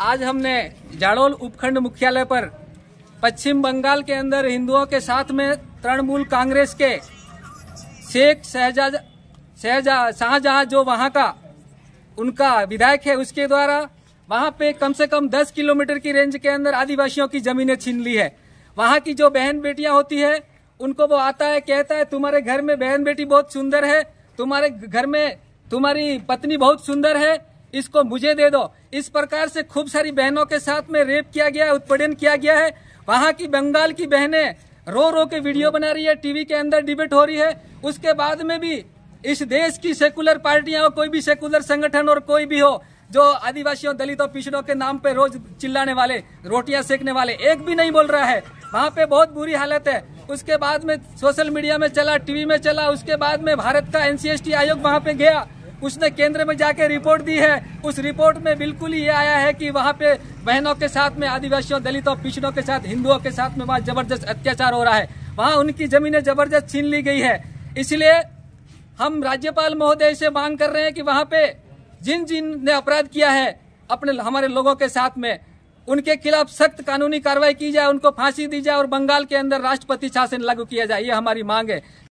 आज हमने जाडोल उपखंड मुख्यालय पर पश्चिम बंगाल के अंदर हिंदुओं के साथ में तृणमूल कांग्रेस के शेख शाहजहां जो वहां का उनका विधायक है, उसके द्वारा वहां पे कम से कम 10 किलोमीटर की रेंज के अंदर आदिवासियों की जमीनें छीन ली है। वहां की जो बहन बेटियां होती है उनको वो आता है, कहता है तुम्हारे घर में बहन बेटी बहुत सुंदर है, तुम्हारे घर में तुम्हारी पत्नी बहुत सुंदर है, इसको मुझे दे दो। इस प्रकार से खूब सारी बहनों के साथ में रेप किया गया है, उत्पीड़न किया गया है। वहां की बंगाल की बहनें रो रो के वीडियो बना रही है, टीवी के अंदर डिबेट हो रही है। उसके बाद में भी इस देश की सेकुलर पार्टियां हो, कोई भी सेकुलर संगठन और कोई भी हो, जो आदिवासियों दलितों पिछड़ों के नाम पे रोज चिल्लाने वाले, रोटियां सेकने वाले, एक भी नहीं बोल रहा है। वहां पे बहुत बुरी हालत है। उसके बाद में सोशल मीडिया में चला, टीवी में चला। उसके बाद में भारत का NCST आयोग वहां पे गया, उसने केंद्र में जाके रिपोर्ट दी है। उस रिपोर्ट में बिल्कुल ही ये आया है कि वहां पे बहनों के साथ में, आदिवासियों दलितों पिछड़ों के साथ, हिंदुओं के साथ में वहां जबरदस्त अत्याचार हो रहा है। वहां उनकी जमीनें जबरदस्त छीन ली गई है। इसलिए हम राज्यपाल महोदय से मांग कर रहे हैं कि वहां पे जिन ने अपराध किया है हमारे लोगों के साथ में, उनके खिलाफ सख्त कानूनी कार्रवाई की जाए, उनको फांसी दी जाए और बंगाल के अंदर राष्ट्रपति शासन लागू किया जाए। ये हमारी मांग है।